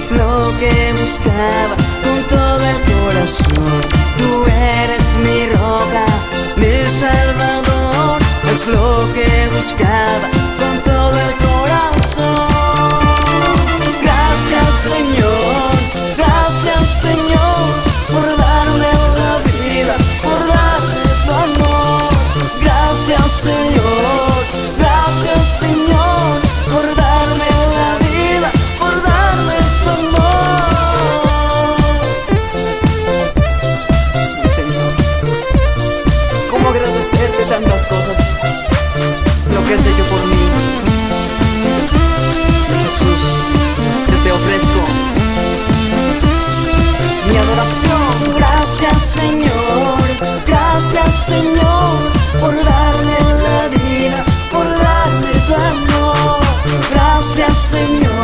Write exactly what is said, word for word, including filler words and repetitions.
es lo que buscaba con todo el corazón. Tú eres mi roca, mi salvador, es lo que buscaba con todo el corazón. Gracias Señor, gracias Señor, por darme la vida, por darme tu amor. Gracias Señor, gracias Señor, por darme la vida, por darme tu amor. Mi Señor, ¿cómo agradecerte tantas cosas? Lo que has hecho por mí. Jesús, yo te ofrezco mi adoración. Gracias Señor, gracias Señor, por darme la vida, por darme tu amor. Gracias Señor.